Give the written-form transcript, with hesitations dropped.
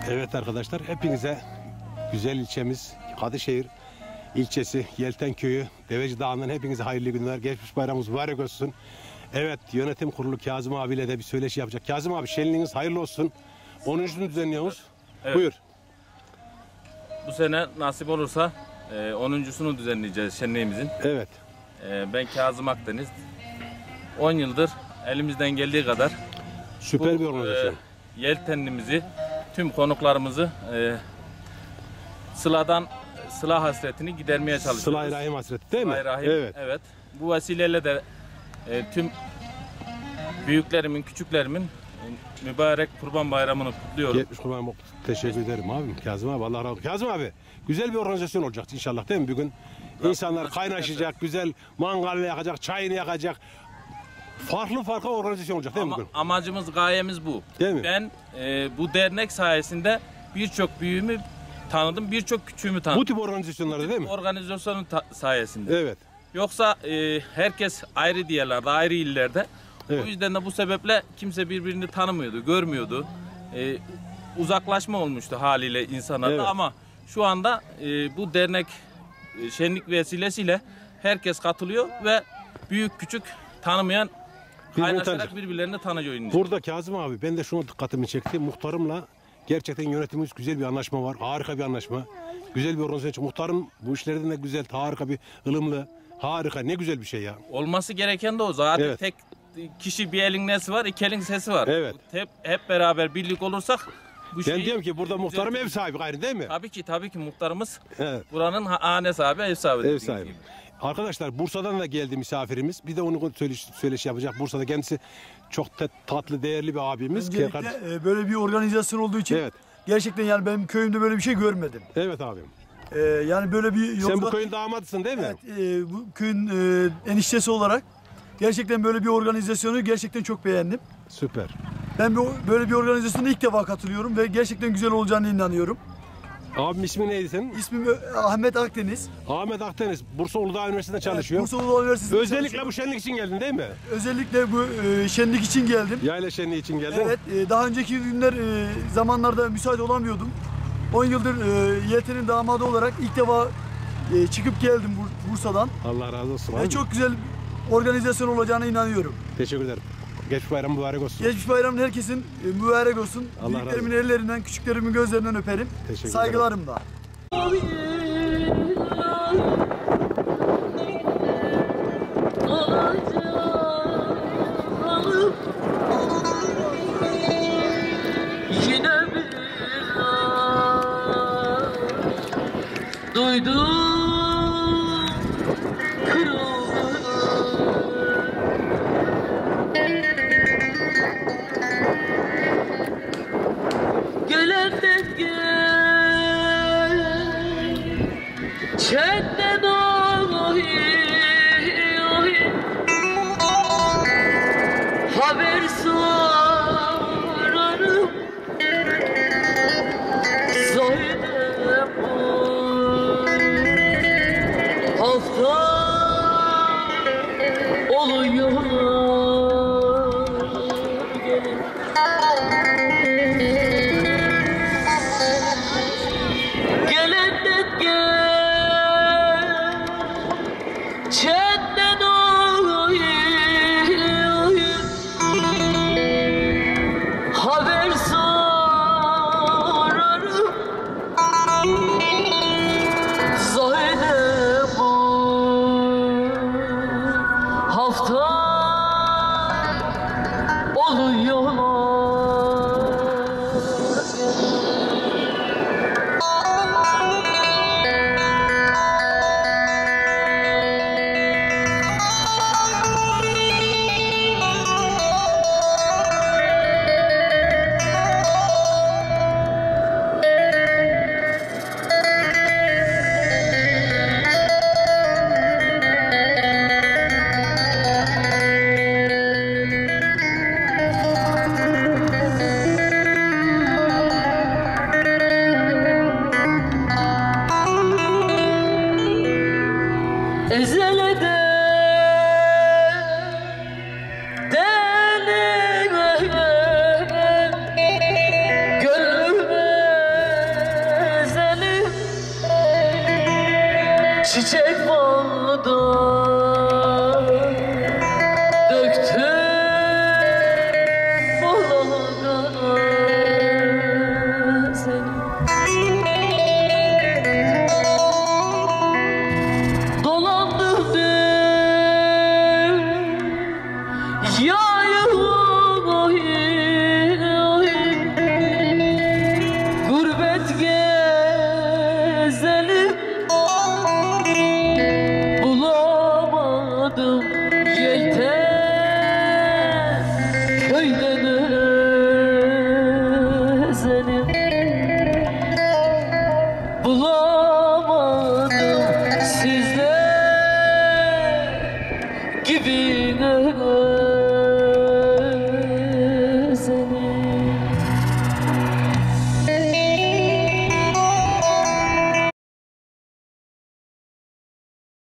Evet arkadaşlar, hepinize güzel ilçemiz Kadışehir ilçesi Yelten Köyü Deveci Dağı'ndan hepinize hayırlı günler. Geçmiş bayramımız mübarek olsun. Evet, yönetim kurulu Kazım abiyle de bir söyleşi yapacak. Kazım abi, şenliğiniz hayırlı olsun. 10.'sunu düzenliyoruz. Evet. Buyur. Bu sene nasip olursa 10.sunu düzenleyeceğiz şenliğimizin. Evet. Ben Kazım Akdeniz. 10 yıldır elimizden geldiği kadar Süper bir organizasyon. Yeltenimizi, tüm konuklarımızı sıla hasretini gidermeye çalışıyoruz. Sıla-i Rahim hasreti değil mi? Sıla-i Rahim, evet. evet. Bu vesileyle de tüm büyüklerimin, küçüklerimin mübarek Kurban Bayramı'nı kutluyorum. 70 kurban, teşekkür ederim abim. Kazım abi, Allah razı olsun. Kazım abi, güzel bir organizasyon olacak inşallah değil mi bugün? İnsanlar kaynaşacak, güzel mangal yakacak, çayını yakacak. Farklı organizasyon olacak değil mi bugün? Amacımız, gayemiz bu. Değil mi? Ben bu dernek sayesinde birçok büyüğümü tanıdım, birçok küçüğümü tanıdım. Bu tip organizasyonlarda değil mi? Organizasyonun sayesinde. Evet. Yoksa herkes ayrı diyarlarda, ayrı illerde. Evet. O yüzden de bu sebeple kimse birbirini tanımıyordu, görmüyordu. Uzaklaşma olmuştu haliyle insanlarda, Evet. ama şu anda bu dernek şenlik vesilesiyle herkes katılıyor ve büyük küçük tanımayan kaynaşarak birbirlerini tanıyor. Burada Kazım abi, ben de şuna dikkatimi çekti. Muhtarımla gerçekten yönetimimiz güzel bir anlaşma var. Harika bir anlaşma. Güzel bir organizasyon. Muhtarım bu işlerden de güzel, harika bir ılımlı. Harika, ne güzel bir şey ya. Olması gereken de o zaten. Evet. Tek kişi bir elin nesi var, iki elin sesi var. Evet. Hep beraber birlik olursak bu Ben diyorum ki burada muhtarım ev sahibi gayrı değil mi? Tabii ki muhtarımız Evet. buranın hane sahibi, ev sahibi. Ev sahibi. Arkadaşlar, Bursa'dan da geldi misafirimiz. Bir de onu söyleşi yapacak. Bursa'da kendisi çok tatlı, değerli bir abimiz. Öncelikle böyle bir organizasyon olduğu için Evet. gerçekten yani benim köyümde böyle bir şey görmedim. Evet abim. Yani böyle bir Sen bu köyün damadısın değil mi? Evet, bu köyün eniştesi olarak gerçekten böyle bir organizasyonu gerçekten çok beğendim. Süper. Ben böyle bir organizasyona ilk defa katılıyorum ve gerçekten güzel olacağına inanıyorum. Abim, ismi neydi senin? İsmim Ahmet Akdeniz. Ahmet Akdeniz. Bursa Uludağ Üniversitesi'nde çalışıyor. Bursa Uludağ Üniversitesi'nde Özellikle çalışıyorum. bu şenlik için geldin değil mi? Özellikle bu şenlik için geldim. Yayla şenliği için geldin. Evet, daha önceki günler zamanlarda müsait olamıyordum. 10 yıldır Yelten'in damadı olarak ilk defa çıkıp geldim Bursa'dan. Allah razı olsun Ve abi. çok güzel organizasyon olacağına inanıyorum. Teşekkür ederim. Geçmiş bayram mübarek olsun. Geçmiş bayramın herkesin mübarek olsun. Allah razı Büyüklerimin ellerinden, küçüklerimin gözlerinden öperim. Teşekkür Saygılarımla. Yine bir duydum kırıldı. Gelenden geçenden haber sorarım. Zaydem hafta oluyor gelin. Gelenden çiçek bağda döktüm balada seni. Dolandım gurbet gezelim, bulamadım yelten köyden özelim.